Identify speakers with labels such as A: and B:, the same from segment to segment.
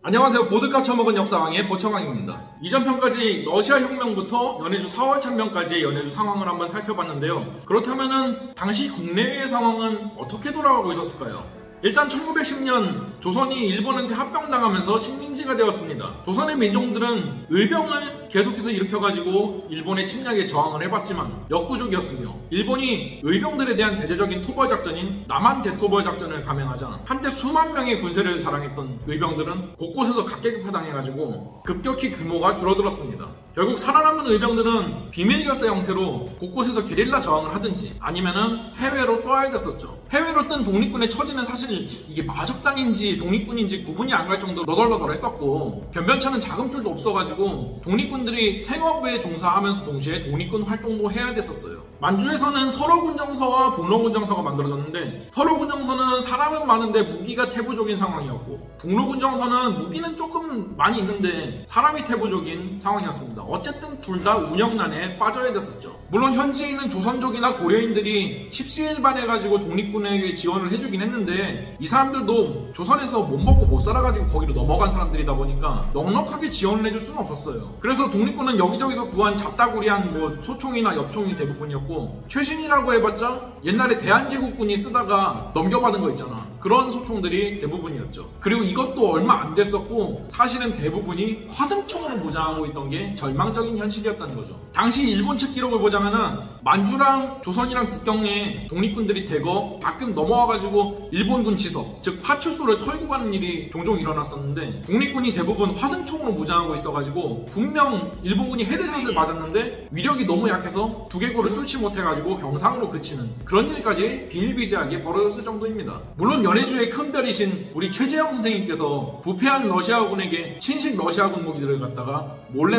A: 안녕하세요. 보드카 처먹은 역사왕의 보청왕입니다. 이전 편까지 러시아 혁명부터 연해주 4월 참변까지의 연해주 상황을 한번 살펴봤는데요. 그렇다면은 당시 국내외의 상황은 어떻게 돌아가고 있었을까요? 일단 1910년 조선이 일본한테 합병당하면서 식민지가 되었습니다. 조선의 민족들은 의병을 계속해서 일으켜가지고 일본의 침략에 저항을 해봤지만 역부족이었으며 일본이 의병들에 대한 대대적인 토벌작전인 남한 대토벌 작전을 감행하자 한때 수만 명의 군세를 자랑했던 의병들은 곳곳에서 각계격파당해가지고 급격히 규모가 줄어들었습니다. 결국 살아남은 의병들은 비밀결사 형태로 곳곳에서 게릴라 저항을 하든지 아니면은 해외로 떠야 됐었죠. 해외로 뜬 독립군의 처지는 사실 이게 마적당인지 독립군인지 구분이 안 갈 정도로 너덜너덜했었고 변변찮은 자금줄도 없어가지고 독립군들이 생업에 종사하면서 동시에 독립군 활동도 해야 됐었어요. 만주에서는 설어군정서와 북로군정서가 만들어졌는데 설어군정서는 사람은 많은데 무기가 태부적인 상황이었고 북로군정서는 무기는 조금 많이 있는데 사람이 태부적인 상황이었습니다. 어쨌든 둘 다 운영난에 빠져야 됐었죠. 물론 현지에 있는 조선족이나 고려인들이 십시일반해가지고 독립군에게 지원을 해주긴 했는데 이 사람들도 조선에서 못 먹고 못 살아가지고 거기로 넘어간 사람들이다 보니까 넉넉하게 지원을 해줄 수는 없었어요. 그래서 독립군은 여기저기서 구한 잡다구리한 소총이나 엽총이 대부분이었고 최신이라고 해봤자 옛날에 대한제국군이 쓰다가 넘겨받은 거 있잖아. 그런 소총들이 대부분이었죠. 그리고 이것도 얼마 안 됐었고 사실은 대부분이 화승총으로 무장하고 있던 게 절망적인 현실이었다는 거죠. 당시 일본 측 기록을 보자면은 만주랑 조선이랑 국경에 독립군들이 대거 가끔 넘어와가지고 일본군 지석, 즉 파출소를 털고 가는 일이 종종 일어났었는데 독립군이 대부분 화승총으로 무장하고 있어가지고 분명 일본군이 헤드샷을 맞았는데 위력이 너무 약해서 두개골을 뚫지 못해가지고 경상으로 그치는 그런 일까지 비일비재하게 벌어졌을 정도입니다. 물론 연해주의 큰 별이신 우리 최재형 선생님께서 부패한 러시아군에게 친식 러시아군 무기들을 갖다가 몰래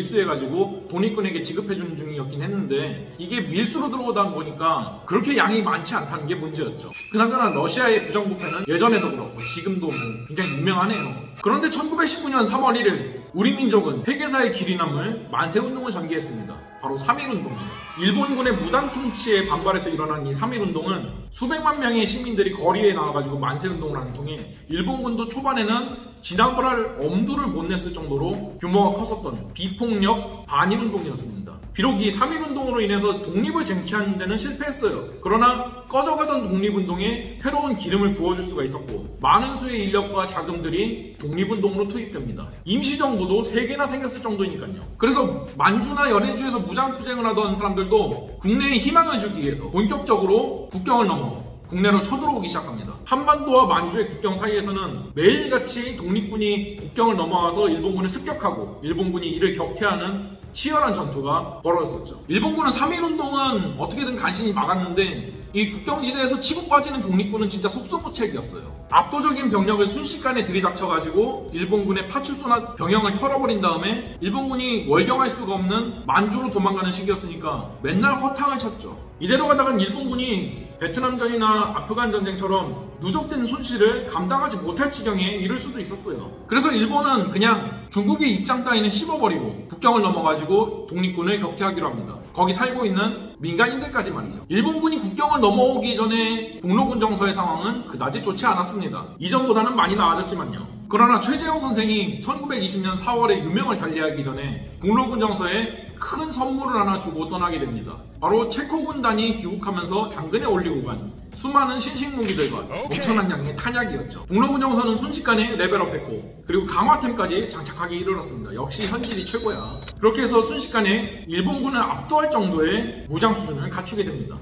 A: 밀수해가지고 독립군에게 지급해주는 중이었긴 했는데 이게 밀수로 들어오다 보니까 그렇게 양이 많지 않다는 게 문제였죠. 그나저나 러시아의 부정부패는 예전에도 그렇고 지금도 굉장히 유명하네요. 그런데 1919년 3월 1일 우리 민족은 회계사의 길이 남을 만세운동을 전개했습니다. 바로 3.1운동이죠. 일본군의 무단 통치에 반발해서 일어난 이 3.1운동은 수백만 명의 시민들이 거리에 나와가지고 만세운동을 하는 통에 일본군도 초반에는 지나갈 엄두를 못 냈을 정도로 규모가 컸었던 비폭력 반일운동이었습니다. 비록 이 3.1운동으로 인해서 독립을 쟁취하는 데는 실패했어요. 그러나 꺼져가던 독립운동에 새로운 기름을 부어줄 수가 있었고 많은 수의 인력과 자금들이 독립운동으로 투입됩니다. 임시정부도 3개나 생겼을 정도니까요. 그래서 만주나 연해주에서 무장투쟁을 하던 사람들도 국내에 희망을 주기 위해서 본격적으로 국경을 넘어 국내로 쳐들어오기 시작합니다. 한반도와 만주의 국경 사이에서는 매일같이 독립군이 국경을 넘어와서 일본군을 습격하고 일본군이 이를 격퇴하는 치열한 전투가 벌어졌었죠. 일본군은 3.1운동은 어떻게든 간신히 막았는데 이 국경지대에서 치고 빠지는 독립군은 진짜 속수무책이었어요. 압도적인 병력을 순식간에 들이닥쳐가지고 일본군의 파출소나 병영을 털어버린 다음에 일본군이 월경할 수가 없는 만주로 도망가는 시기였으니까 맨날 허탕을 쳤죠. 이대로 가다간 일본군이 베트남전이나 아프간 전쟁처럼 누적된 손실을 감당하지 못할 지경에 이를 수도 있었어요. 그래서 일본은 그냥 중국의 입장 따위는 씹어버리고 국경을 넘어가지고 독립군을 격퇴하기로 합니다. 거기 살고 있는 민간인들까지 말이죠. 일본군이 국경을 넘어오기 전에 북로군 정서의 상황은 그다지 좋지 않았습니다. 이전보다는 많이 나아졌지만요. 그러나 최재형 선생이 1920년 4월에 유명을 달리하기 전에 북로군 정서에 큰 선물을 하나 주고 떠나게 됩니다. 바로 체코 군단이 귀국하면서 당근에 올리고 간 수많은 신식 무기들과 엄청난 양의 탄약이었죠. 북로군 정서는 순식간에 레벨업했고 그리고 강화템까지 장착하기 이르렀습니다. 역시 현질이 최고야. 그렇게 해서 순식간에 일본군을 압도할 정도의 무장 수준을 갖추게 됩니다.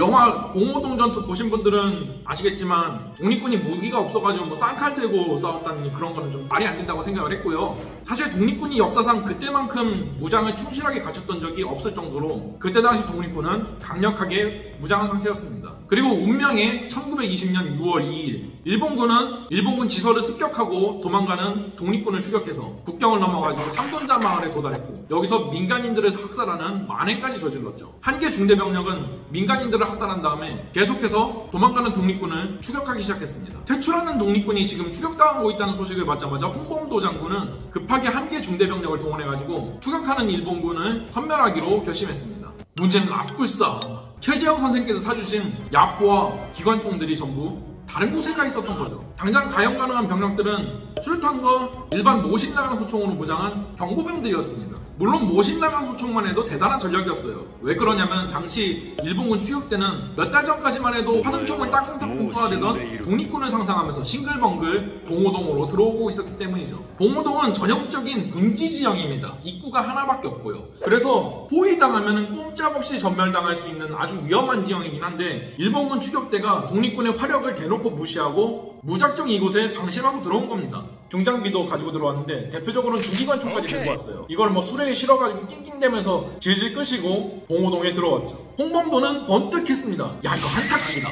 A: 영화 봉오동 전투 보신 분들은 아시겠지만 독립군이 무기가 없어가지고 쌍칼 들고 싸웠다는 그런 거는 좀 말이 안 된다고 생각을 했고요. 사실 독립군이 역사상 그때만큼 무장을 충실하게 갖췄던 적이 없을 정도로 그때 당시 독립군은 강력하게 무장한 상태였습니다. 그리고 운명의 1920년 6월 2일 일본군은 일본군 지서를 습격하고 도망가는 독립군을 추격해서 국경을 넘어가지고 삼돈자 마을에 도달했고 여기서 민간인들을 학살하는 만행까지 저질렀죠. 한개 중대병력은 민간인들을 학살한 다음에 계속해서 도망가는 독립군을 추격하기 시작했습니다. 퇴출하는 독립군이 지금 추격당하고 있다는 소식을 받자마자 홍범도 장군은 급하게 한개 중대병력을 동원해가지고 추격하는 일본군을 섬멸하기로 결심했습니다. 문제는 앞불싸. 최재형 선생께서 사주신 야포와 기관총들이 전부 다른 곳에 가 있었던 거죠. 당장 가용 가능한 병력들은 수류탄과 일반 모신나강 소총으로 무장한 경보병들이었습니다. 물론 모신나강 소총만 해도 대단한 전력이었어요. 왜 그러냐면 당시 일본군 추격 때는 몇 달 전까지만 해도 화승총을 따끔따끔 쏘아대던 독립군을 상상하면서 싱글벙글 봉오동으로 들어오고 있었기 때문이죠. 봉오동은 전형적인 군지 지형입니다. 입구가 하나밖에 없고요. 그래서 포위당하면 꼼짝없이 전멸당할 수 있는 아주 위험한 지형이긴 한데 일본군 추격대가 독립군의 화력을 대놓고 무시하고 무작정 이곳에 방심하고 들어온 겁니다. 중장비도 가지고 들어왔는데 대표적으로는 중기관총까지 들고 왔어요. 이걸 뭐 수레에 실어가지고 낑낑대면서 질질 끄시고 봉오동에 들어왔죠. 홍범도는 번뜩했습니다. 야, 이거 한타 각이다.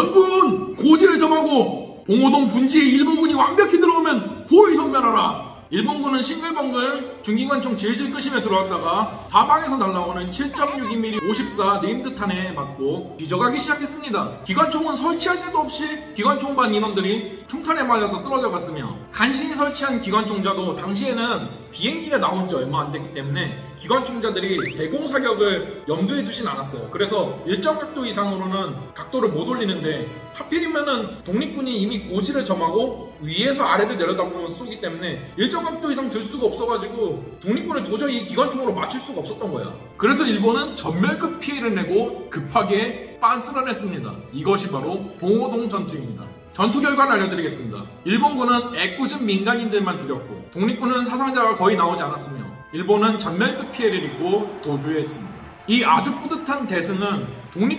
A: 전군! 고지를 점하고 봉오동 분지에 일본군이 완벽히 들어오면 포위 선멸하라. 일본군은 싱글벙글 중기관총 질질 끄시며 들어왔다가 사방에서 날아오는 7.62mm 54 림드탄에 맞고 뒤져가기 시작했습니다. 기관총은 설치할 새도 없이 기관총반 인원들이 총탄에 맞아서 쓰러져 갔으며 간신히 설치한 기관총자도 당시에는 비행기가 나온 지 얼마 안 됐기 때문에 기관총자들이 대공 사격을 염두에 두진 않았어요. 그래서 일정 각도 이상으로는 각도를 못 올리는데 하필이면은 독립군이 이미 고지를 점하고 위에서 아래를 내려다보면서 쏘기 때문에 일정 각도 이상 들 수가 없어가지고 독립군을 도저히 이 기관총으로 맞출 수가 없었던 거야. 그래서 일본은 전멸급 피해를 내고 급하게 빤스를 했습니다. 이것이 바로 봉오동 전투입니다. 전투 결과를 알려드리겠습니다. 일본군은 애꿎은 민간인들만 죽였고 독립군은 사상자가 거의 나오지 않았으며 일본은 전멸급 피해를 입고 도주했습니다. 이 아주 뿌듯한 대승은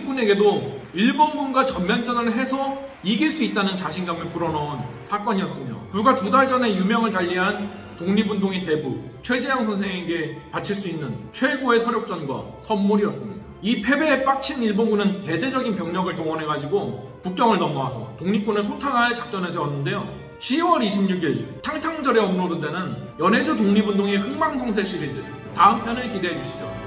A: 독립군에게도 일본군과 전면전을 해서 이길 수 있다는 자신감을 불어넣은 사건이었으며 불과 2달 전에 유명을 달리한 독립운동의 대부 최재형 선생에게 바칠 수 있는 최고의 서력전과 선물이었습니다. 이 패배에 빡친 일본군은 대대적인 병력을 동원해가지고 국경을 넘어와서 독립군을 소탕할 작전을 세웠는데요. 10월 26일 탕탕절에 업로드되는 연해주 독립운동의 흥망성쇠 시리즈 다음 편을 기대해주시죠.